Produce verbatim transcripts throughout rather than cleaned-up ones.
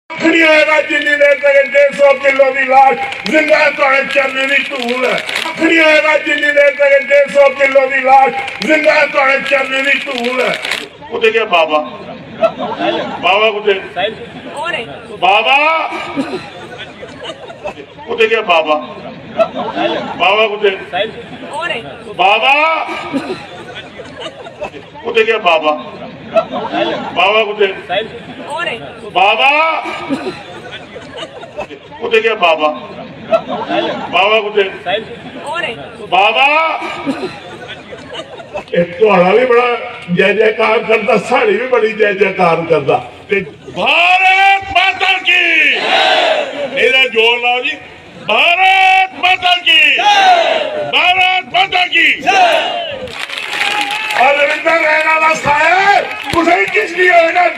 खड़ी होएगा जिन्नी देर तक डेढ़ सौ किलो की लाश जिंदा थोड़े चरने की धूल है। खड़ी होएगा जिन्नी देर तक डेढ़ सौ किलो की लाश जिंदा थोड़े चरने की धूल है। कुत्ते क्या बाबा बाबा कुत्ते बाबा कुत्ते क्या बाबा बाबा कुत्ते बाबा कुत्ते क्या बाबा बाबा कुत्ते बाबा कुत्ते क्या बाबा बाबा कुत्ते बाबा थोड़ा भी बड़ा जय जयकार करता, साड़ी भी बड़ी जय जयकार करता। भारत माता की मेरा जोर लाओ जी, भारत माता की भारत माता की। और रविंदर रहना रास्ता है उसे किस लिए होगा।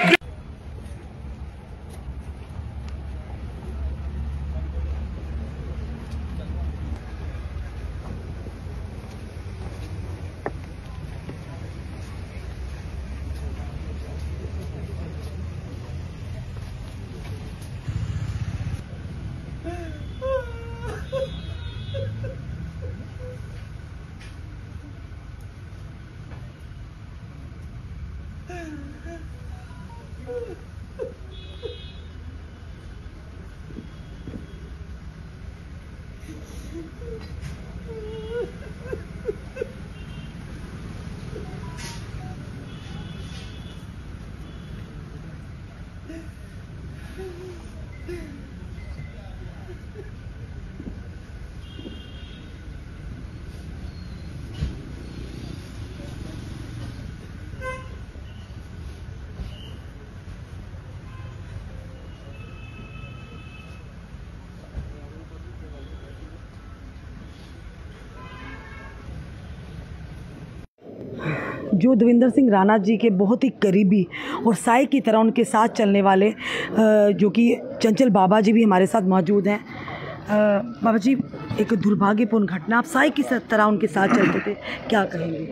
जो दविंदर सिंह राणा जी के बहुत ही करीबी और साई की तरह उनके साथ चलने वाले जो कि चंचल बाबा जी भी हमारे साथ मौजूद हैं। बाबा जी, एक दुर्भाग्यपूर्ण घटना, आप साई की तरह उनके साथ चलते थे, क्या कहेंगे?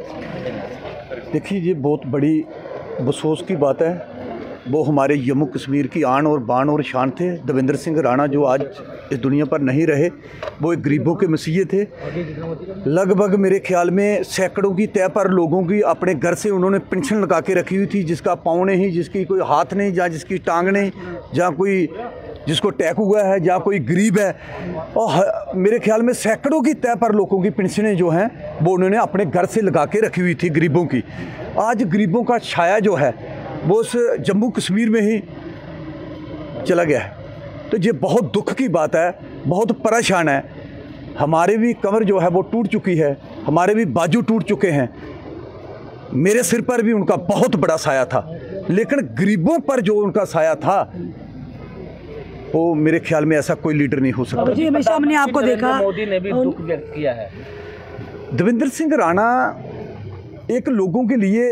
देखिए, ये बहुत बड़ी अफसोस की बात है। वो हमारे जम्मू कश्मीर की आन और बान और शान थे। दविंदर सिंह राणा जो आज इस दुनिया पर नहीं रहे, वो एक गरीबों के मसीहे थे। लगभग मेरे ख्याल में सैकड़ों की तय पर लोगों की अपने घर से उन्होंने पेंशन लगा के रखी हुई थी, जिसका पाँव नहीं, जिसकी कोई हाथ नहीं, जहाँ जिसकी टांग नहीं, जहाँ कोई जिसको अटैक हुआ है, जहाँ कोई गरीब है। और मेरे ख्याल में सैकड़ों की तय पर लोगों की पेंशनें जो हैं वो उन्होंने अपने घर से लगा के रखी हुई थी गरीबों की। आज गरीबों का छाया जो है वो उस जम्मू कश्मीर में ही चला गया है। तो ये बहुत दुख की बात है, बहुत परेशान है। हमारे भी कमर जो है वो टूट चुकी है, हमारे भी बाजू टूट चुके हैं। मेरे सिर पर भी उनका बहुत बड़ा साया था, लेकिन गरीबों पर जो उनका साया था वो मेरे ख्याल में ऐसा कोई लीडर नहीं हो सकता। जी, हमेशा हमने आपको देखा, मोदी ने भी दुख व्यक्त किया है। दविंदर सिंह राणा एक लोगों के लिए,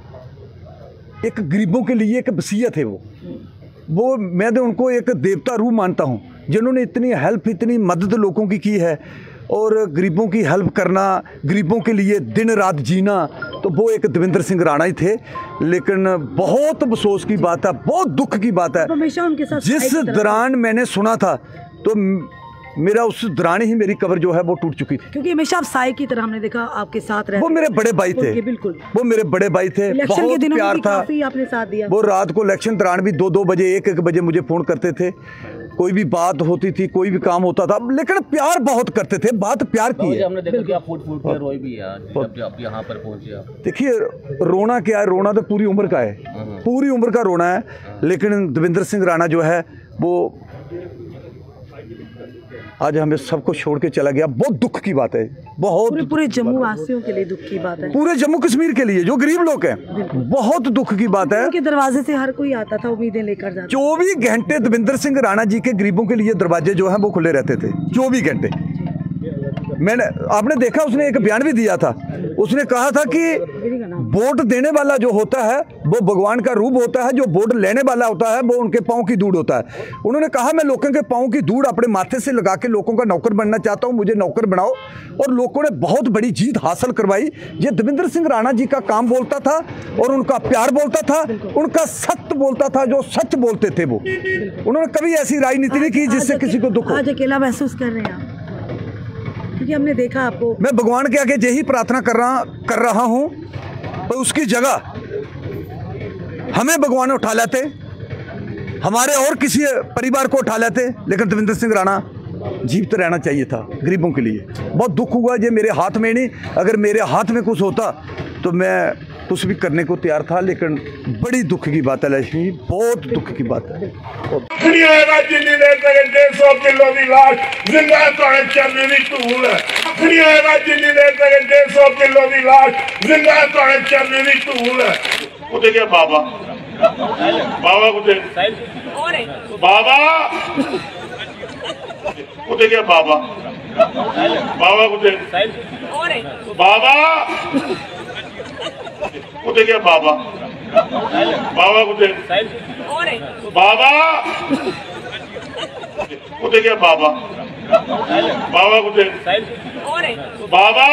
एक गरीबों के लिए एक वसीयत है। वो वो मैं तो उनको एक देवता रूप मानता हूँ, जिन्होंने इतनी हेल्प, इतनी मदद लोगों की की है। और गरीबों की हेल्प करना, गरीबों के लिए दिन रात जीना, तो वो एक दविंदर सिंह राणा ही थे। लेकिन बहुत अफसोस की बात है, बहुत दुख की बात है, हमेशा उनके साथ जिस दौरान मैंने सुना था तो मेरा उस दौरान ही मेरी कब्र जो है वो टूट चुकी थी। क्योंकि हमेशा आप साई की तरह हमने देखा आपके साथ रहे। वो मेरे बड़े भाई थे, बिल्कुल वो मेरे बड़े भाई थे। बहुत प्यार था, आपने साथ दिया। वो रात को इलेक्शन दौरान भी दो दो बजे एक एक बजे मुझे फ़ोन करते थे। कोई भी बात होती थी, कोई भी काम होता था, लेकिन प्यार बहुत करते थे। बात प्यार की है। हमने देखा कि आप फूट फूट के रोए भी यार जब आप यहाँ पर पहुँचे। आप देखिए, रोना क्या है, रोना तो पूरी उम्र का है, पूरी उम्र का रोना है। लेकिन दविंदर सिंह राणा जो है वो आज हमें सबको छोड़ के चला गया। बहुत दुख की बात है, बहुत पूरे पूरे जम्मू वासियों के लिए दुख की बात है, पूरे जम्मू कश्मीर के लिए जो गरीब लोग हैं, बहुत दुख की बात है। उनके दरवाजे से हर कोई आता था, उम्मीदें लेकर जाता। चौबीस घंटे दविंदर सिंह राणा जी के गरीबों के लिए दरवाजे जो हैं वो खुले रहते थे, चौबीस घंटे। मैंने आपने देखा, उसने एक बयान भी दिया था। उसने कहा था कि वोट देने वाला जो होता है वो भगवान का रूप होता है, जो वोट लेने वाला होता है वो उनके पाँव की धूड़ होता है। उन्होंने कहा मैं लोगों के पाँव की धूड़ अपने माथे से लगा के लोगों का नौकर बनना चाहता हूँ, मुझे नौकर बनाओ। और लोगों ने बहुत बड़ी जीत हासिल करवाई। ये दविंदर सिंह राणा जी का काम बोलता था और उनका प्यार बोलता था, उनका सत्य बोलता था, जो सच बोलते थे वो। उन्होंने कभी ऐसी राजनीति नहीं की जिससे किसी को दुख हो। आज अकेला महसूस कर रहे हैं आप, क्योंकि हमने देखा आपको। मैं भगवान के आगे यही प्रार्थना कर रहा कर रहा हूँ, तो उसकी जगह हमें भगवान उठा लेते, हमारे और किसी परिवार को उठा लेते, लेकिन दविंदर सिंह राणा जीवित रहना चाहिए था गरीबों के लिए। बहुत दुख हुआ, ये मेरे हाथ में नहीं, अगर मेरे हाथ में कुछ होता तो मैं कुछ भी करने को तैयार था, लेकिन बड़ी दुख की बात है लक्ष्मी, बहुत दुख की बात है। जिन्नी देर तक डेढ़ सौ किलो की लाश जिंदा थोड़े चलने की धूल है, जिन्नी देर तक डेढ़ सौ किलो की लाश जिंदा थोड़े चलने की धूल है। कुछ क्या बाबा बाबा कुछ बाबा कुछ क्या बाबा बाबा कुछ बाबा कुछ क्या बाबा बाबा कुछ बाबा कुछ क्या बाबा बाबा कुछ बाबा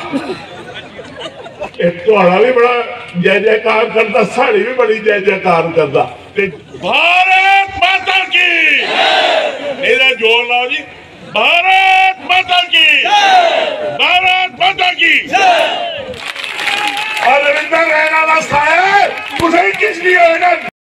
थोड़ा भी बड़ा जय जयकार करता, साड़ी भी बड़ी जय जयकार करता। भारत माता की, मेरा जोर लाओ जी, भारत माता की, भारत माता की। और रविंद्र रहना वाला है, उसे किस लिए होगा।